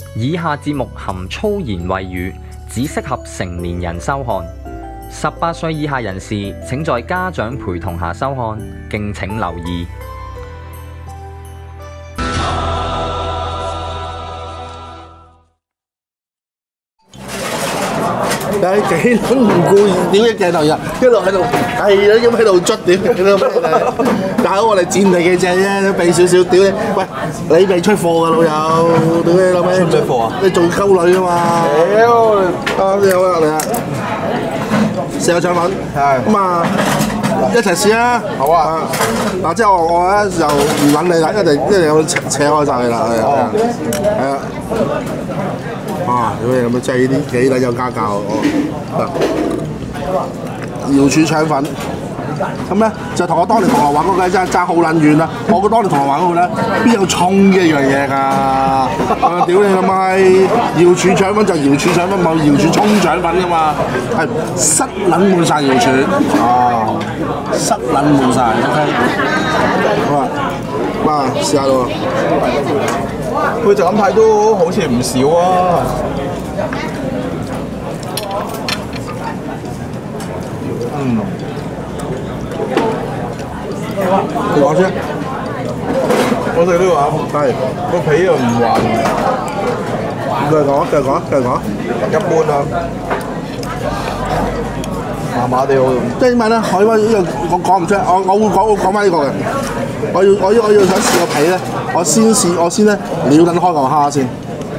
以下節目含粗言穢語，只適合成年人收看。18歲以下人士請在家長陪同下收看，敬請留意。 幾撚唔顧屌嘅鏡頭入，一路喺度係咁喺度捽屌，大佬我哋戰地記者啫，俾少少屌你，喂你未出貨㗎老友，屌你老味！出唔出貨啊？你仲溝女㗎嘛？屌！你好啊，嚟啊！試下腸粉，係咁啊，一齊試啊！好啊！嗱，即係我咧就唔撚你啦，一定有扯開晒佢啦，係啊。啊！屌你咁樣製啲幾撚有家教瑤柱腸粉，咁咧就同我當年銅鑼灣嗰個真係爭好撚遠啦！我覺得當年銅鑼灣嗰個咧邊有葱嘅一樣嘢㗎？屌你老閪！瑤柱腸粉就瑤柱腸粉，冇瑤柱葱腸粉㗎嘛，係塞撚滿晒瑤柱，塞撚滿晒 OK， 好啊，哇！試下咯喎。 佢就咁睇都好似唔少啊！ 你講先， 我哋呢個係個皮又唔滑， 繼續講， 一般啊，麻麻地好。 即係點解咧？我講唔出，我會講翻呢個嘅。我要想試個皮咧，我先咧撩緊開嚿蝦先。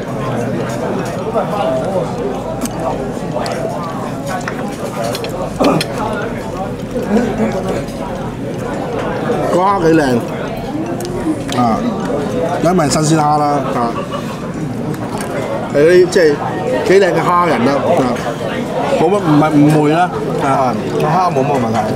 個蝦幾靚啊！有埋新鮮蝦啦啊！係啲即係幾靚嘅蝦仁啦啊！冇乜唔係誤會啦啊！ 蝦冇乜問題。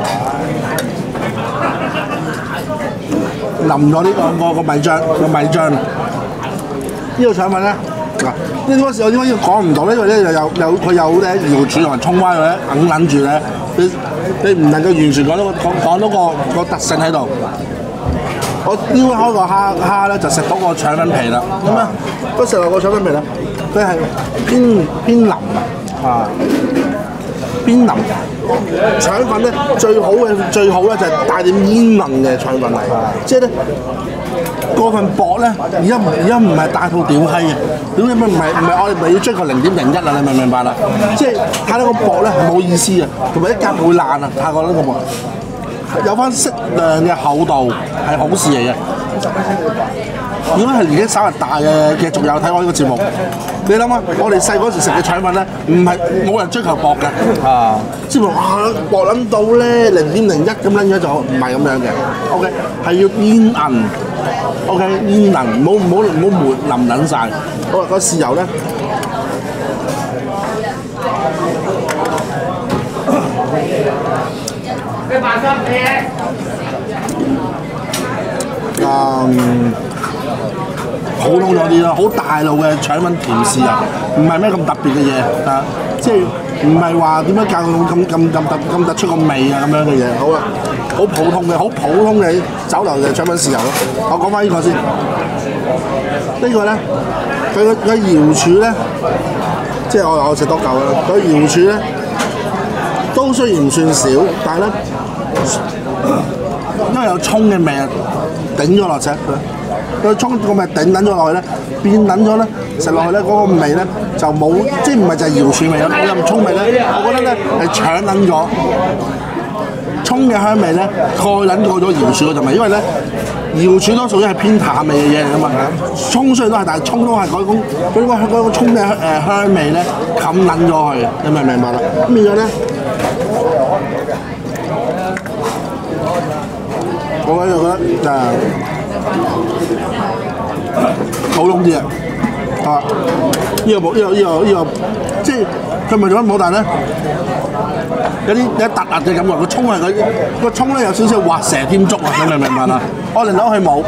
淋咗呢個米醬，呢個腸粉咧嗱，呢嗰時我點解講唔到咧？因為咧佢有咧瑤柱同埋葱花咧硬撚住咧，你唔能夠完全講到個特性喺度。我撩開個蝦咧就食到個腸粉皮啦，咁啊，嗰食落個腸粉皮咧，佢係偏腍啊，偏腍。腸粉咧最好咧就係帶點煙韌嘅腸粉嚟，即係咧過分薄咧，而家唔係大肚屌閪嘅，屌你唔係我哋咪要追求0.01啊！你明唔明白啦？即係太多個薄咧冇意思啊，同埋一夾會爛啊！太過呢個薄，有翻適量嘅厚度係好事嚟嘅。如果係年紀稍為大嘅族友睇我呢個節目，你諗下，我哋細嗰時食嘅腸粉咧，唔係冇人追求薄嘅，即係話薄撚到咧0.01咁撚樣就唔係咁樣嘅。OK， 係要煙韌 ，OK 煙韌，唔好淋撚晒。好啦，個豉油咧。普通咗啲啦，好大路嘅腸粉甜豉油，唔係咩咁特別嘅嘢啊，即係唔係話點樣教咁突出個味啊咁樣嘅嘢。好啦，好普通嘅酒樓嘅腸粉豉油咯。我講翻呢個先，呢個咧佢嘅瑤柱咧，即係我食多嚿啦。佢瑤柱咧都雖然唔算少，但係咧因為有葱嘅味啊，頂咗落隻。個葱個味頂撚咗落去咧，變撚咗咧，食落去咧嗰個味咧就冇，即係唔係就係瑤柱味，有陣葱味咧，我覺得咧係搶撚咗葱嘅香味咧，蓋撚過咗瑤柱嗰陣味，因為咧瑤柱多數都係偏淡味嘅嘢嚟㗎嘛，葱雖然都係，但係葱都係嗰種葱嘅香味咧冚撚咗佢，你明唔明白啦？咁變咗咧，我就覺得普通啲啊！呢個，即係佢咪做緊冇，但係咧有突嘅感覺。個葱係個葱咧有少少畫蛇添足啊！你明唔明白啊？我哋攞去冇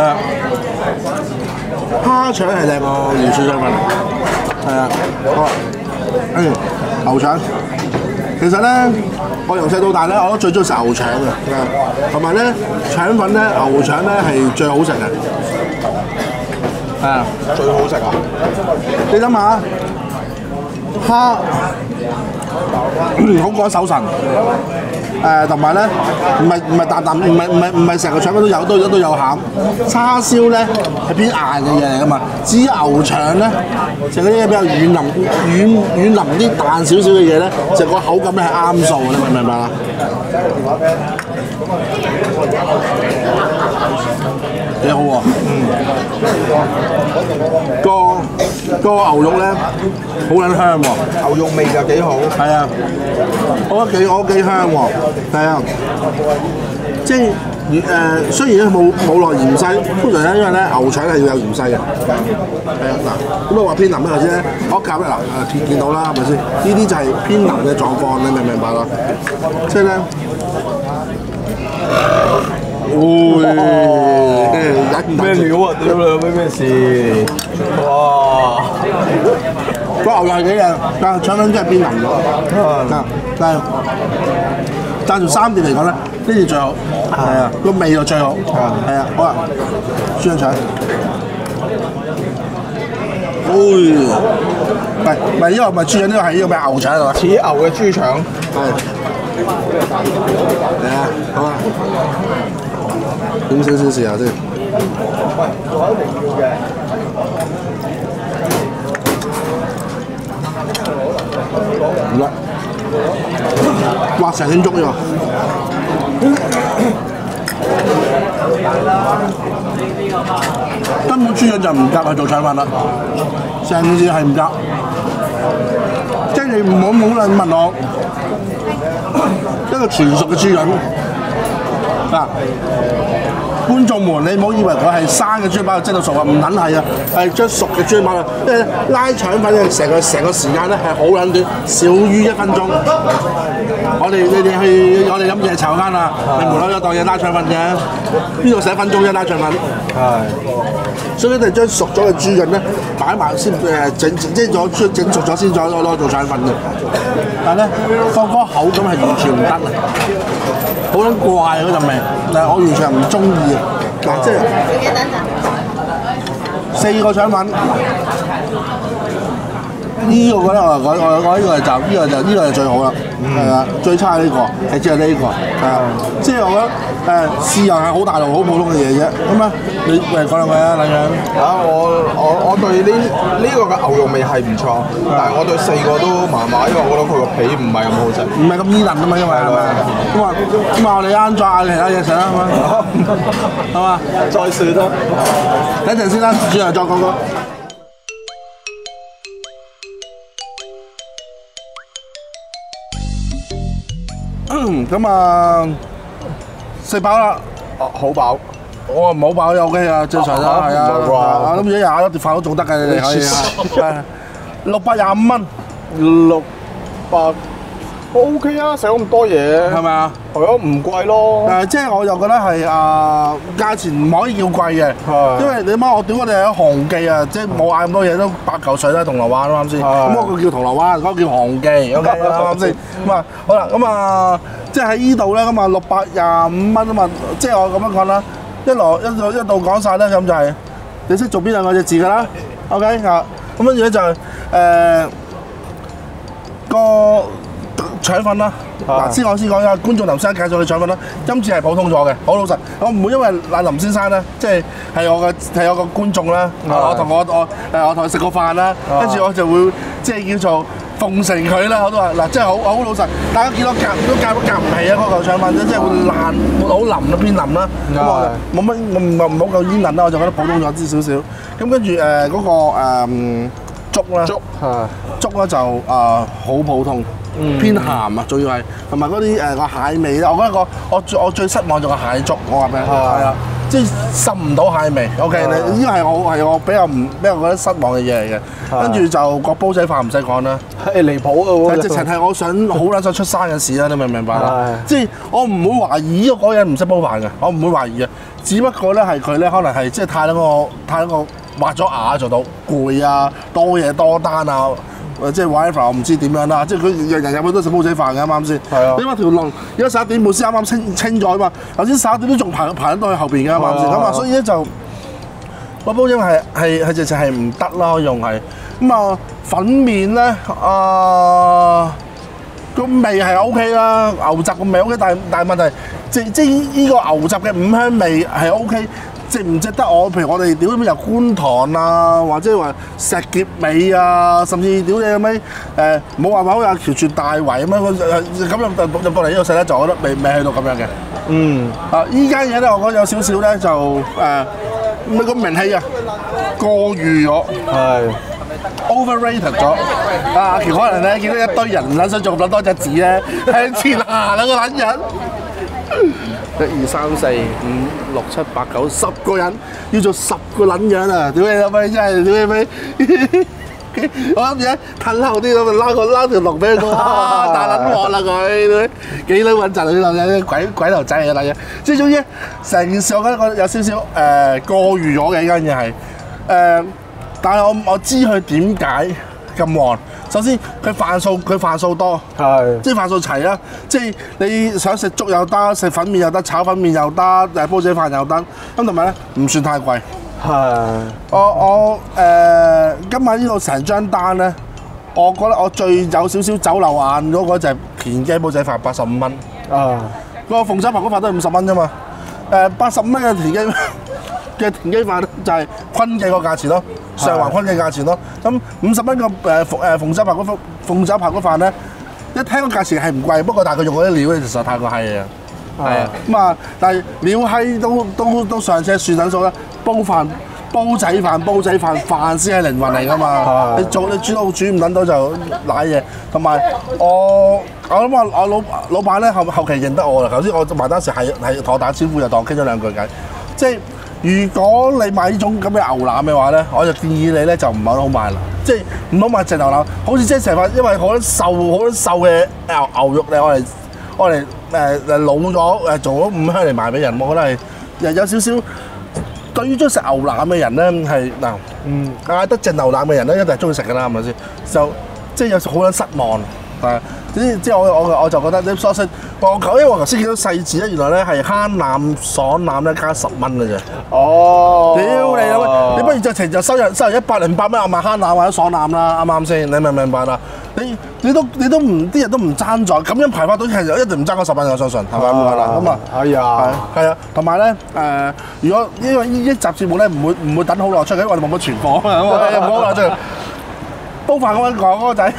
蝦腸係靚過瑤柱腸粉，係啊，好啊，牛腸。其實咧，我由細到大咧，我都最中意食牛腸嘅，同埋咧腸粉咧，牛腸咧係最好食嘅。 係啊， 最好食啊！ 你諗下，蝦好過手神。同埋咧，唔係啖啖，唔係成個腸粉都有餡。叉燒咧係偏硬嘅嘢嚟噶嘛，至於牛腸咧就嗰啲比較軟腍啲、彈少少嘅嘢咧，就個口感咧係啱數嘅，你明唔明白啊？幾好喎！個牛肉咧好撚香喎， 牛肉味就幾好。 係啊，我覺得幾香喎，係啊，即係雖然咧冇落芫茜，通常咧因為咧牛腸係要有芫茜嘅，係啊嗱，咁啊話偏腍咧頭先咧，我夾咧嗱見到啦，係咪先？呢啲就係偏腍嘅狀況，你明唔明白啦？即係咧。 咩料啊？屌你咩事？哇！ 個牛又係幾靚，但係腸粉真係偏腍咗。但係就3碟嚟講咧，呢碟最好。係啊，個味就最好。係啊，好啊，豬腸。唔係，因為唔係豬腸，呢個係呢個咩牛腸啊？ 似牛嘅豬腸。 係。嚟啊，好啊。點少試下先。唔得，哇！成點粥呢個，根本豬潤就唔夾去做腸粉啦，成件事係唔夾。即係你唔好問我一個全熟嘅豬潤嗱。觀眾們，你唔好以為佢係生嘅豬扒就蒸到熟啊，唔撚係啊，係將熟嘅豬扒啊，因為拉腸粉嘅成個時間咧係好撚短，少於1分鐘。我哋飲夜茶間啊，你無啦啦當嘢拉腸粉嘅，邊度寫1分鐘啫拉腸粉？係。所以你哋將熟咗嘅豬潤咧擺埋先整熟咗先再攞做腸粉嘅。但係咧，個口感係完全唔得啊，好撚怪嗰陣味，但係我完全係唔中意啊！嗱，即係4個腸粉，呢個覺得我呢個就最好啦，係啊，最差係呢個，係只係呢個，係啊，即係我覺得豉油係好大路、好普通嘅嘢啫，咁啊，你講兩句啊，兩樣。 我對呢個嘅牛肉味係唔錯，但係我對4個都麻麻，因為我覺得佢個皮唔係咁好食， 唔係咁煙韌啊嘛，因為係咪？咁啊，我哋啱再嗌其他嘢食啦，係嘛？ 再算啦， 等陣先啦，轉頭再講講。咁啊，食飽啦， 好飽。 我唔好飽就 OK 啊，正常啦，係啊。我諗住廿一碟飯都仲得嘅，你哋可以啊。625蚊，600 OK 啊，食咗咁多嘢，係咪啊？ 係咯，唔貴咯。 即係我又覺得係價錢唔可以叫貴嘅，因為你媽我屌我哋喺韓記啊，即係冇嗌咁多嘢都8嚿水啦，銅鑼灣啱先。咁嗰個叫銅鑼灣，嗰個叫韓記 ，OK 啱先。咁啊好啦，咁啊即係喺依度咧，咁啊625蚊啊嘛，即係我咁樣講啦。一度講晒咧，咁就係你識做邊兩個隻字㗎啦 ，OK 啊，咁跟住咧就個腸粉啦。嗱，先講啊，觀眾頭先介紹嘅腸粉啦，今次係普通咗嘅，好老實，我唔會因為林先生咧，即係我個觀眾啦，我同佢食過飯啦，跟住我就會即係叫做奉承佢啦，我都話嗱，真係好老實，大家見到夾唔起啊嗰嚿腸粉，即係會爛，會好腍咯，偏腍啦，咁我冇乜，我唔好夠煙韌啦，我就覺得普通咗啲少少，咁跟住嗰個粥啦，粥咧就好普通。偏鹹啊，主要係同埋嗰啲個蟹味咧，我覺得我最失望就係蟹粥，我話俾你聽，係啊，即係滲唔到蟹味。OK，呢個係我比較覺得失望嘅嘢嚟嘅。跟住就個煲仔飯唔使講啦， 係離譜嘅喎， 直情係我好撚想出生嘅事啦，你明唔明白啊？即係我唔會懷疑呢個人唔識煲飯嘅，我唔會懷疑嘅，只不過咧係佢咧可能係即係太多個畫咗牙做到攰啊，多嘢多單啊。即係 WiFi 我唔知點樣啦，即係佢人入去都食煲仔飯嘅啱啱先？係啊。因為條龍而家11點半先啱啱清咗啊嘛，頭先11點都仲排到去後邊嘅啱啱先？咁啊，所以咧就個煲蒸係直情係唔得啦，用係咁啊粉麵咧個味係 O K 啦，牛雜個味 O K，但係問題即呢個牛雜嘅五香味係 O K。值唔值得我？譬如我哋屌咁由觀塘啊，或者話石硤尾啊，甚至屌你咁樣冇話好有橋住大圍咁樣，咁入到嚟呢個世咧，就我覺得未去到咁樣嘅。 嗯。 依間嘢咧，我覺得有少少咧就個名氣啊過譽咗，係 overrated 咗。阿喬可能咧見到一堆人唔撚想做咁多隻字咧，向前行兩個撚人。1、2、3、4、5、6、7、8、9、10個人，要做10個撚樣啊！屌你老味，真係屌你味！我諗住咧褪後啲咁，拉條龍俾佢，大撚鑊啦佢，幾撚穩陣啊啲撚嘢，鬼頭仔嚟嘅撚嘢。即係總之，成件事我覺得有少少過譽咗嘅呢間嘢係但係我知佢點解咁旺。首先佢飯數多，即係飯數齊啦。即係你想食粥又得，食粉麵又得，炒粉麵又得，煲仔飯又得。咁同埋咧唔算太貴。我今晚呢度成張單咧，我覺得我最有少少酒樓眼嗰個就係田雞煲仔飯85蚊。個鳳爪排骨飯都係50蚊啫嘛。85蚊嘅田雞飯就係坤記個價錢咯。上環坤嘅價錢咯，咁50蚊個鳳爪排骨飯咧，一聽個價錢係唔貴，不過但係佢用嗰啲料咧實在太過閪啊，係啊，咁啊，但係料閪都上車算撚數啦，煲仔飯飯先係靈魂嚟㗎嘛，你煮都煮唔撚到就賴嘢，同埋我諗我老闆咧後期認得我啦，頭先我埋單時係同我打招呼就當傾咗兩句偈，即係。如果你買呢種咁嘅牛腩嘅話咧，我就建議你咧就唔好買啦，即係唔好買隻牛腩，好似即係成塊，因為好多瘦嘅牛肉咧，我嚟老咗做咗五香嚟賣俾人，我覺得係有少少對於中意食牛腩嘅人咧係嗌得隻牛腩嘅人咧一定係中意食㗎啦，係咪先？就即係有時好撚失望，即係我就覺得你所識，因為我頭先見到細字咧，原來咧係慳腩爽腩咧加10蚊嘅啫。屌你老！你不如直情就收入100、200蚊，我賣慳腩或者爽腩啦，啱唔啱先？你明唔明白啦？你都唔啲人都唔爭在，咁樣排法到其實一定唔爭嗰10蚊，我相信係咪咁啦？咁啊，係啊，同埋咧如果因為呢一集節目咧唔會等好耐出嘅，因為我哋冇乜存貨啊嘛，唔好啦，即係煲飯嗰個講嗰個仔。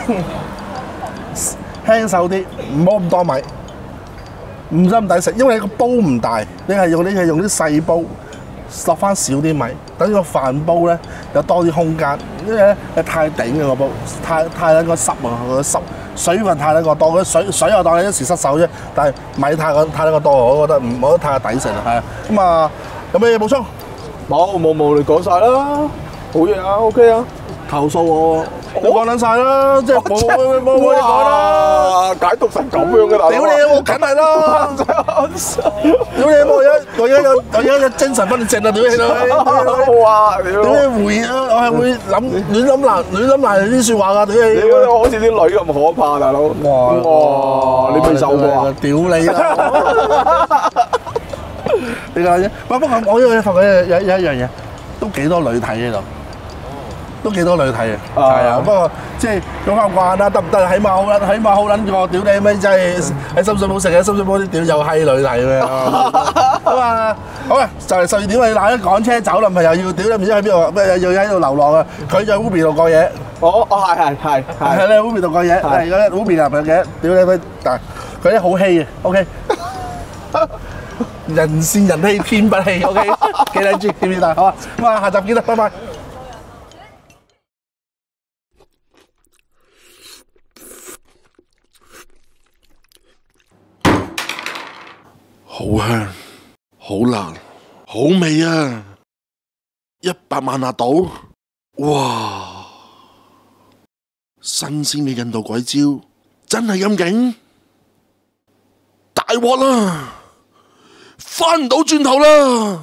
輕手啲，唔好咁多米，唔使咁抵食，因為你個煲唔大，你係用啲細煲，落翻少啲米，等個飯煲咧有多啲空間，因為咧太頂嘅個煲，太撚個濕啊，個濕水分太撚個多，水又當你一時失手啫，但係米太撚個多，我覺得唔好得太抵食啦，係啊，咁啊有咩嘢補充？ 冇，你講晒啦，好嘢啊 ，OK 啊， 投訴我。你講撚晒啦，即係冇嘢講啦， 解讀成咁樣嘅大佬。 屌你，我梗係啦！屌你，我而家有精神分裂症啊！屌你， 哇！ 屌你回啊！我係會亂諗埋啲説話㗎！屌你， 好似啲女咁可怕，大佬。哇！你未受過啊？ 屌你啦！你講啫。不過我呢個發覺有一樣嘢，都幾多女睇喺度。都幾多女睇嘅，係啊！不過即係講翻慣啦，得唔得？起碼好撚過，屌你咩！真係喺深水埗食嘅，深水埗啲屌又閪女睇咩？好啊，就嚟12點，你嗱一趕車走啦，咪又要屌你唔知喺邊度，咩又要喺度流浪啊！佢就喺 Ubi 度過夜，係你喺 Ubi 度過夜，係嗰啲 Ubi 入嘅，屌你佢，但佢啲好稀嘅 ，OK。人善人欺天不欺 ，OK， 記得住，記唔記得？好啊，咁啊，下集見啦，拜拜。好香，好辣，好味啊！100萬辣度，哇！新鮮嘅印度鬼椒，真係咁勁？大鑊啦！返唔到轉頭啦！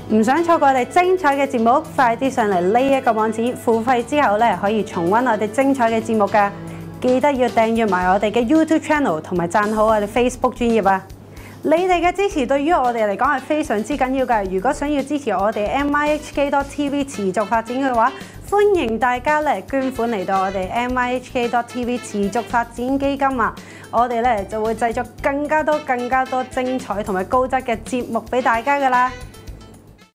唔想錯過我哋精彩嘅節目，快啲上嚟呢一個網址，付費之後咧可以重溫我哋精彩嘅節目㗎。記得要訂閱埋我哋嘅 YouTube Channel 同埋讚好我哋 Facebook 專頁啊！你哋嘅支持對於我哋嚟講係非常之緊要㗎。如果想要支持我哋 MIHK.TV 持續發展嘅話，歡迎大家咧捐款嚟到我哋 MIHK.TV 持續發展基金啊！我哋咧就會製作更加多精彩同埋高質嘅節目俾大家㗎啦〜